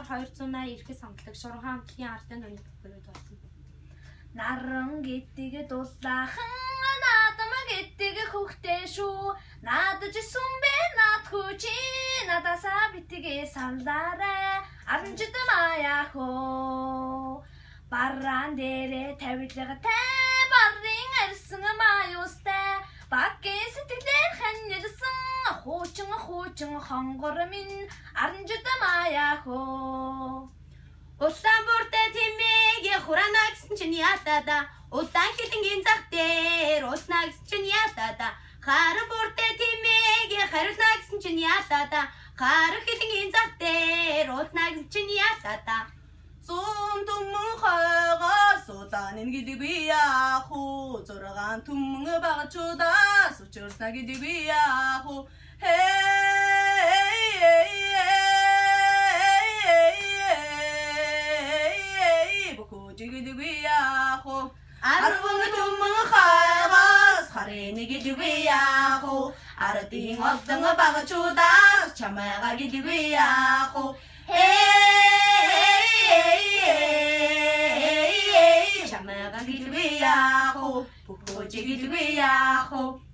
200-аар ирэхэд сонголог Шуранхан хамтлагийн ардын нүний бүхөрөд болно. Наран гэдэг дулаахан наадам гэдэг хөхтэй шүү. Наадаж сүмбэ наадхүү чи надасаа битгээ саллаарай. Аранжид маяах оо. Бараан дээрээ тавилгатай барын арьсан маюустай. Багийн сэтгэлээр ханьирсан хуучин хонгор минь аранжид маяах оо. Улаан бүртээ тэмээг хураана гэсэн чинь ятада. Улаан хилэнгийн зах дээр уулна гэсэн чинь ятада. Харан бүртээ тэмээг хариулна гэсэн чинь ятада. Харан хилэнгийн зах дээр уулна гэсэн чинь ятада. Зүүн түмэн хойгоос улаан гэдэггүй яах уу. 6 түмэн багчудаас учирсна гэдэггүй яах уу. гэдэггүй яах уу. 10 түмэн хойгоос харин гэдэггүй яах уу. Ардын олон багчудаас чамайга гэдэггүй яах уу. чамайга гэдэггүй яах уу. бүгд гэдэггүй яах уу.